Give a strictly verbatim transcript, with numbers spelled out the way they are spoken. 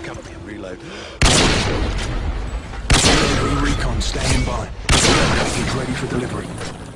Cover me, reload. Enemy recon standing by. Package ready for delivery.